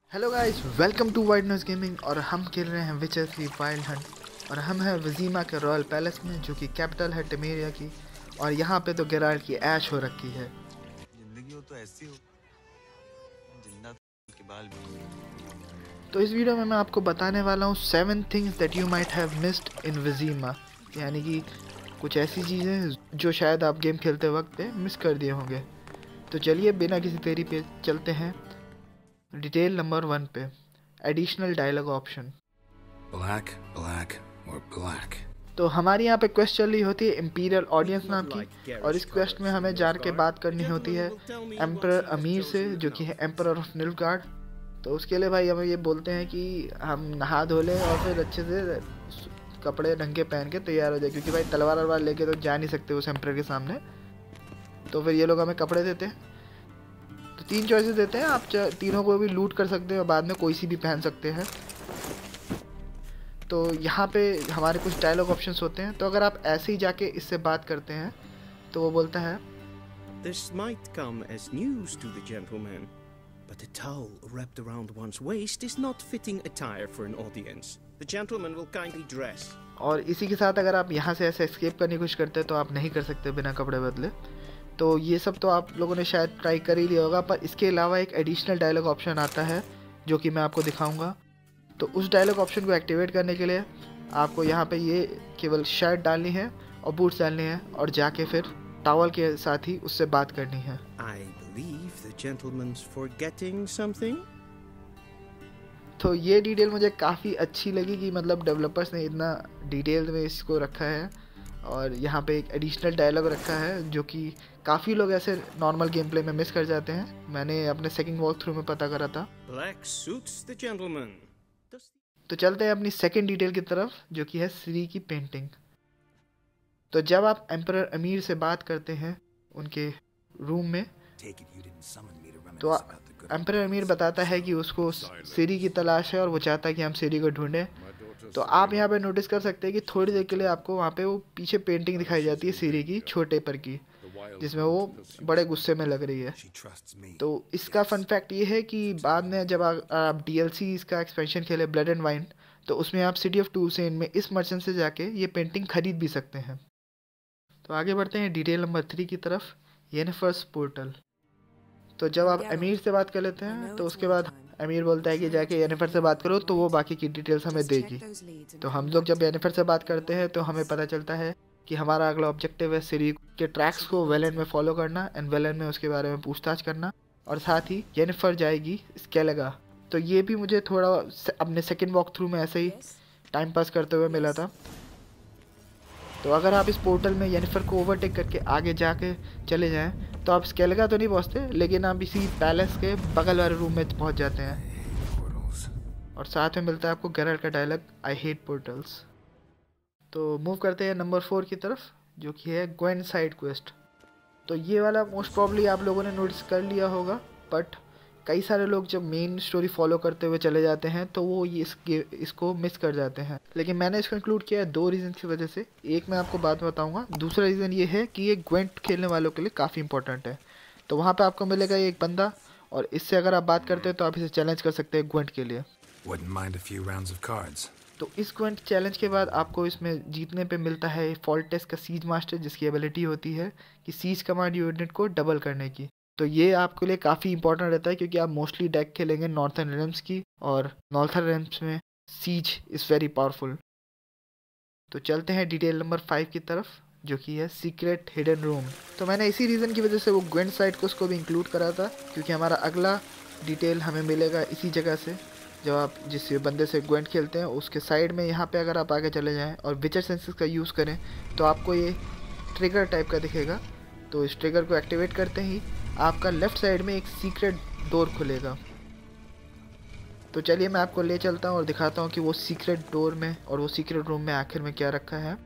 Hello guys, welcome to Wide Noise Gaming. और हम खेल रहे हैं विचर 3 वाइल्ड हंट। और हम हैं वजीमा के रॉयल पैलेस में, जो कि कैपिटल है टेमेरिया की। और यहाँ पे तो गेराल्ट की ऐश हो रखी है। जिंदगी हो तो ऐसी हो, जिंदा के बाल भी। तो इस वीडियो में मैं आपको बताने वाला हूँ 7 things that you might have missed in Vizima, यानी कि कुछ ऐसी चीज़ें जो शायद आप गेम खेलते वक्त पे मिस कर दिए होंगे। तो चलिए बिना किसी देरी पे चलते हैं डिटेल नंबर 1 पे, additional dialogue option. Black, black, or black. तो हमारी यहाँ पे क्वेस्ट चल रही होती है इम्पीरियल ऑडियंस नाम की, और इस क्वेस्ट में हमें जार के बात करनी होती है एम्परर अमीर से, जो कि है एम्परर ऑफ निल्फगार्ड। तो उसके लिए भाई हमें ये बोलते हैं कि हम नहा धो लें और फिर अच्छे से कपड़े ढंग के पहन के तैयार हो जाए, क्योंकि भाई तलवार वलवार लेके तो जा नहीं सकते उस एम्परर के सामने। तो फिर ये लोग हमें कपड़े देते हैं। तो 3 चॉइसेस देते हैं, आप तीनों को भी लूट कर सकते हैं और बाद में कोई सी भी पहन सकते हैं। तो यहाँ पे हमारे कुछ डायलॉग ऑप्शंस होते हैं। तो अगर आप ऐसे ही जाके इससे बात करते हैं तो वो बोलता है, This might come as news to the gentleman, but a towel wrapped around one's waist is not fitting attire for an audience. The gentleman will kindly dress. और इसी के साथ अगर आप यहाँ से ऐसे एस्केप करने की कोशिश करते हैं तो आप नहीं कर सकते बिना कपड़े बदले। तो ये सब तो आप लोगों ने शायद ट्राई कर ही लिया होगा, पर इसके अलावा एक एडिशनल डायलॉग ऑप्शन आता है जो कि मैं आपको दिखाऊंगा। तो उस डायलॉग ऑप्शन को एक्टिवेट करने के लिए आपको यहाँ पे ये केवल शर्ट डालनी है और बूट्स डालने हैं, और जाके फिर टॉवल के साथ ही उससे बात करनी है। I believe the gentleman's forgetting something. तो ये डिटेल मुझे काफ़ी अच्छी लगी कि मतलब डेवलपर्स ने इतना डिटेल में इसको रखा है। और यहाँ पे एक एडिशनल डायलॉग रखा है जो कि काफ़ी लोग ऐसे नॉर्मल गेम प्ले में मिस कर जाते हैं। मैंने अपने सेकंड वॉक थ्रू में पता करा था। Black suits the gentleman. Does तो चलते हैं अपनी सेकंड डिटेल की तरफ, जो कि है श्री की पेंटिंग। तो जब आप एम्परर अमीर से बात करते हैं उनके रूम में, Take it you didn't summon me to तो reminisce about the good. Emperor Emhyr बताता है कि उसको सीरी की तलाश है और वो चाहता है कि हम सीरी को ढूंढें। तो आप यहाँ पे नोटिस कर सकते हैं कि थोड़ी देर के लिए आपको वहाँ पे वो पीछे पेंटिंग दिखाई जाती है सीरी की छोटे पर की, जिसमें वो बड़े गुस्से में लग रही है। She trusts me. तो इसका फन फैक्ट ये है कि बाद में जब आप DLC इसका एक्सपेंशन खेले ब्लड एंड वाइन, तो उसमें आप सिटी ऑफ टूसेन में इस मर्चेंट से जाके ये पेंटिंग खरीद भी सकते हैं। तो आगे बढ़ते हैं डिटेल नंबर 3 की तरफ, येनिफर्स पोर्टल। तो जब आप अमीर से बात कर लेते हैं तो उसके बाद अमीर बोलता है कि जाके येनिफर से बात करो, तो वो बाकी की डिटेल्स हमें देगी। तो हम लोग जब येनिफर से बात करते हैं तो हमें पता चलता है कि हमारा अगला ऑब्जेक्टिव है सिरी के ट्रैक्स को वेलन में फॉलो करना एंड वेलन में उसके बारे में पूछताछ करना, और साथ ही येनिफर जाएगी स्केलेगा। तो ये भी मुझे थोड़ा अपने सेकंड वॉक थ्रू में ऐसे ही टाइम पास करते हुए मिला था। तो अगर आप इस पोर्टल में येनिफर को ओवरटेक करके आगे जाके चले जाएं तो आप स्केलेगा तो नहीं पहुंचते, लेकिन आप इसी पैलेस के बगल वाले रूम में पहुंच जाते हैं। Portals. और साथ में मिलता है आपको गेराल्ट का डायलॉग, आई हेट पोर्टल्स। तो मूव करते हैं नंबर 4 की तरफ, जो कि है ग्वेन साइड क्वेस्ट। तो ये वाला मोस्ट प्रॉब्ली आप लोगों ने नोटिस कर लिया होगा, बट कई सारे लोग जब मेन स्टोरी फॉलो करते हुए चले जाते हैं तो वो ये इसको मिस कर जाते हैं। लेकिन मैंने इसको इंक्लूड किया है 2 रीज़न की वजह से। एक मैं आपको बाद में बताऊंगा, दूसरा रीज़न ये है कि ये ग्वेंट खेलने वालों के लिए काफ़ी इंपॉर्टेंट है। तो वहाँ पे आपको मिलेगा एक बंदा, और इससे अगर आप बात करते हैं तो आप इसे चैलेंज कर सकते हैं ग्वेंट के लिए। Wouldn't mind a few rounds of cards. तो इस ग्वेंट चैलेंज के बाद आपको इसमें जीतने पे मिलता है फॉल्टेस का सीज मास्टर, जिसकी एबिलिटी होती है कि सीज कमांड यूनिट को डबल करने की। तो ये आपके लिए काफ़ी इंपॉर्टेंट रहता है, क्योंकि आप मोस्टली डेक खेलेंगे नॉर्थर्न रेम्स की, और नॉर्थर्न रेम्स में सीज इज़ वेरी पावरफुल। तो चलते हैं डिटेल नंबर 5 की तरफ, जो कि है सीक्रेट हिडन रूम। तो मैंने इसी रीज़न की वजह से वो ग्वेंट साइड को उसको भी इंक्लूड करा था, क्योंकि हमारा अगला डिटेल हमें मिलेगा इसी जगह से। जब आप जिस बंदे से ग्वेंट खेलते हैं उसके साइड में यहाँ पे अगर आप आगे चले जाएं और विचर सेंसेस का यूज़ करें तो आपको ये ट्रिगर टाइप का दिखेगा। तो इस ट्रिगर को एक्टिवेट करते ही आपका लेफ़्ट साइड में एक सीक्रेट डोर खुलेगा। तो चलिए मैं आपको ले चलता हूँ और दिखाता हूँ कि वो सीक्रेट डोर में और वो सीक्रेट रूम में आखिर में क्या रखा है।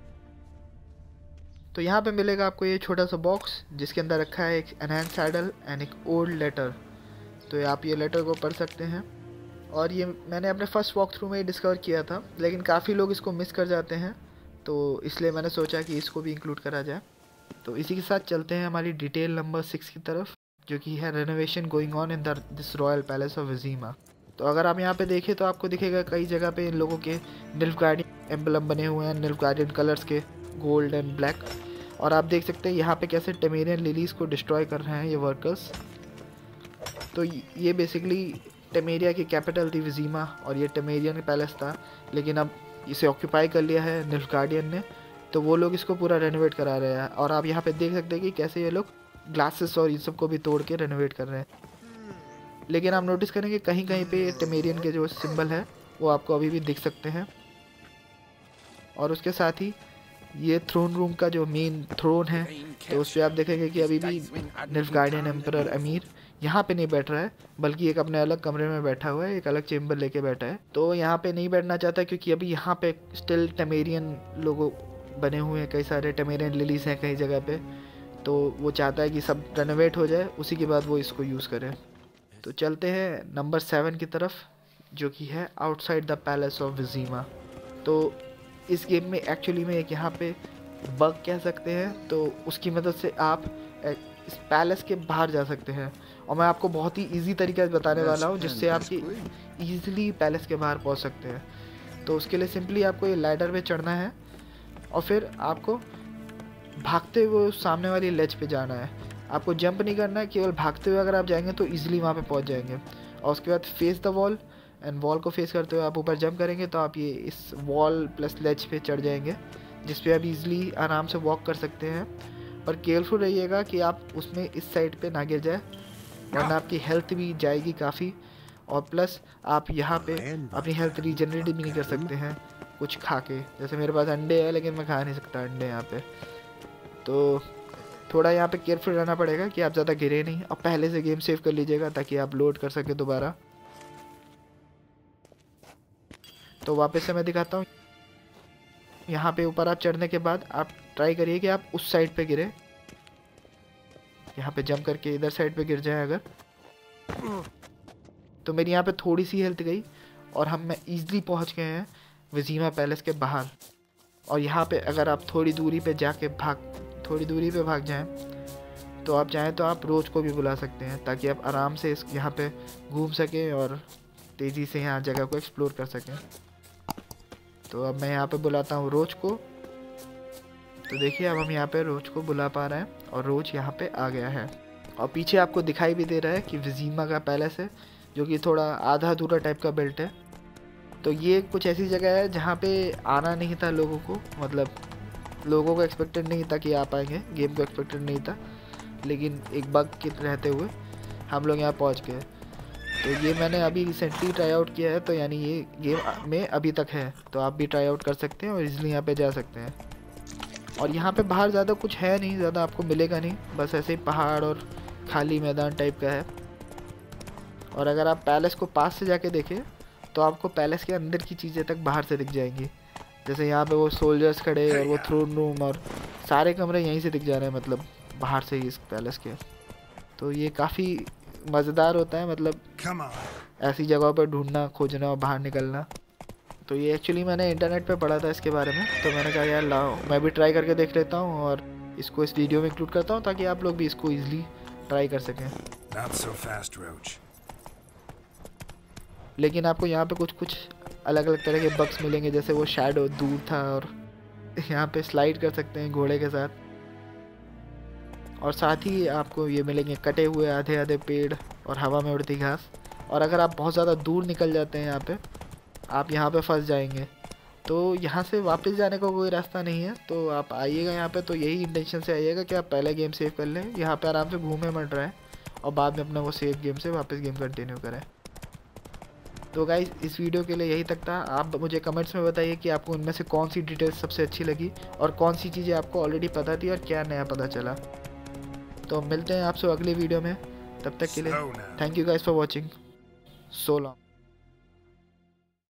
तो यहाँ पे मिलेगा आपको ये छोटा सा बॉक्स, जिसके अंदर रखा है एक एनहांस सैडल एंड एक ओल्ड लेटर। तो आप ये लेटर को पढ़ सकते हैं, और ये मैंने अपने फर्स्ट वॉक थ्रू में ही डिस्कवर किया था, लेकिन काफ़ी लोग इसको मिस कर जाते हैं, तो इसलिए मैंने सोचा कि इसको भी इंक्लूड करा जाए। तो इसी के साथ चलते हैं हमारी डिटेल नंबर 6 की तरफ, जो कि है renovation going on in this royal palace of Vizima. तो अगर आप यहाँ पे देखें तो आपको दिखेगा कई जगह पे इन लोगों के निल्फगार्डियन एम्बलम बने हुए हैं, निल्फगार्डियन कलर्स के, गोल्ड एंड ब्लैक। और आप देख सकते हैं यहाँ पे कैसे टेमेरियन लिलीज को डिस्ट्रॉय कर रहे हैं ये वर्कर्स। तो ये बेसिकली टेमेरिया की कैपिटल थी विजीमा, और ये टेमेरियन पैलेस था, लेकिन अब इसे ऑक्यूपाई कर लिया है निल्फगार्डियन ने। तो वो लोग इसको पूरा रेनोवेट करा रहे हैं, और आप यहाँ पे देख सकते हैं कि कैसे ये लोग ग्लासेस और इन सब को भी तोड़ के रेनोवेट कर रहे हैं। लेकिन आप नोटिस करेंगे कहीं कहीं पे टेमेरियन के जो सिंबल है वो आपको अभी भी दिख सकते हैं। और उसके साथ ही ये थ्रोन रूम का जो मेन थ्रोन है, तो उस पर आप देखेंगे कि अभी भी निल्फगार्डियन एम्परर अमीर यहाँ पे नहीं बैठ रहा है, बल्कि एक अपने अलग कमरे में बैठा हुआ है, एक अलग चेम्बर लेके बैठा है। तो यहाँ पे नहीं बैठना चाहता क्योंकि अभी यहाँ पे स्टिल टेमेरियन लोगों बने हुए हैं, कई सारे टेमेरियन लिलीज हैं कई जगह पे। तो वो चाहता है कि सब रेनोवेट हो जाए, उसी के बाद वो इसको यूज़ करें। तो चलते हैं नंबर 7 की तरफ, जो कि है outside the palace of Vizima. तो इस गेम में एक्चुअली में एक यहाँ पे बग कह सकते हैं, तो उसकी मदद से आप इस पैलेस के बाहर जा सकते हैं। और मैं आपको बहुत ही इजी तरीके से बताने वाला हूँ जिससे आप ईजिली पैलेस के बाहर पहुँच सकते हैं। तो उसके लिए सिंपली आपको ये लैडर पे चढ़ना है, और फिर आपको भागते हुए सामने वाली लेज पे जाना है। आपको जंप नहीं करना है, केवल भागते हुए अगर आप जाएंगे तो ईजिली वहाँ पे पहुँच जाएंगे। और उसके बाद face the wall, and wall को फेस करते हुए आप ऊपर जंप करेंगे तो आप ये इस वॉल प्लस लेज पे चढ़ जाएंगे, जिस पे आप इजीली आराम से वॉक कर सकते हैं। पर केयरफुल रहिएगा कि आप उसमें इस साइड पे ना गिर जाए, वरना आपकी हेल्थ भी जाएगी काफ़ी। और प्लस आप यहाँ पे अपनी हेल्थ रीजनरेट भी नहीं कर सकते हैं कुछ खा के। जैसे मेरे पास अंडे है, लेकिन मैं खा नहीं सकता अंडे यहाँ पे। तो थोड़ा यहाँ पे केयरफुल रहना पड़ेगा कि आप ज़्यादा गिरे नहीं, और पहले से गेम सेव कर लीजिएगा ताकि आप लोड कर सके दोबारा। तो वापस से मैं दिखाता हूँ। यहाँ पे ऊपर आप चढ़ने के बाद आप ट्राई करिए कि आप उस साइड पे गिरे, यहाँ पे जंप करके इधर साइड पे गिर जाए अगर। तो मेरी यहाँ पे थोड़ी सी हेल्थ गई, और मैं ईजिली पहुँच गए हैं विजीमा पैलेस के बाहर। और यहाँ पे अगर आप थोड़ी दूरी पे भाग जाएं, तो आप चाहें तो आप रोज को भी बुला सकते हैं, ताकि आप आराम से इस यहाँ पे घूम सकें और तेज़ी से यहाँ जगह को एक्सप्लोर कर सकें। तो अब मैं यहाँ पे बुलाता हूँ रोज को। तो देखिए अब हम यहाँ पे रोज को बुला पा रहे हैं, और रोज यहाँ पे आ गया है। और पीछे आपको दिखाई भी दे रहा है कि विजीमा का पैलेस है, जो कि थोड़ा आधा अधूरा टाइप का बेल्ट है। तो ये कुछ ऐसी जगह है जहाँ पे आना नहीं था लोगों को, मतलब लोगों को एक्सपेक्टेड नहीं था कि आ पाएंगे, गेम को एक्सपेक्टेड नहीं था, लेकिन एक बग के रहते हुए हम लोग यहाँ पहुँच गए। तो ये मैंने अभी रिसेंटली ट्राई आउट किया है, तो यानी ये गेम में अभी तक है, तो आप भी ट्राई आउट कर सकते हैं और इजीली यहाँ पे जा सकते हैं। और यहाँ पे बाहर ज़्यादा कुछ है नहीं, ज़्यादा आपको मिलेगा नहीं, बस ऐसे ही पहाड़ और खाली मैदान टाइप का है। और अगर आप पैलेस को पास से जाके देखें तो आपको पैलेस के अंदर की चीज़ें तक बाहर से दिख जाएंगी। जैसे यहाँ पे वो सोल्जर्स खड़े और वो थ्रोन रूम और सारे कमरे यहीं से दिख जा रहे हैं, मतलब बाहर से ही इस पैलेस के। तो ये काफ़ी मज़ेदार होता है, मतलब ऐसी जगहों पर ढूंढना, खोजना और बाहर निकलना। तो ये एक्चुअली मैंने इंटरनेट पे पढ़ा था इसके बारे में, तो मैंने कहा यार लाओ मैं भी ट्राई करके देख लेता हूँ, और इसको इस वीडियो में इंक्लूड करता हूँ ताकि आप लोग भी इसको ईजिली ट्राई कर सकें। Not so fast, Roach. लेकिन आपको यहाँ पे कुछ अलग अलग तरह के बग्स मिलेंगे, जैसे वो शैडो दूर था, और यहाँ पे स्लाइड कर सकते हैं घोड़े के साथ। और साथ ही आपको ये मिलेंगे कटे हुए आधे आधे पेड़ और हवा में उड़ती घास। और अगर आप बहुत ज़्यादा दूर निकल जाते हैं यहाँ पे, आप यहाँ पे फंस जाएंगे, तो यहाँ से वापस जाने का कोई रास्ता नहीं है। तो आप आइएगा यहाँ पे, तो यही इंटेंशन से आइएगा कि आप पहले गेम सेव कर लें, यहाँ पे आराम से घूमे मट रहे हैं, और बाद में अपना वो सेव गेम से वापस गेम कंटिन्यू करें। तो गाइस इस वीडियो के लिए यही तक था। आप मुझे कमेंट्स में बताइए कि आपको इनमें से कौन सी डिटेल्स सबसे अच्छी लगी, और कौन सी चीज़ें आपको ऑलरेडी पता थी और क्या नया पता चला। तो मिलते हैं आपसे अगले वीडियो में, तब तक के लिए thank you guys for watching, so long.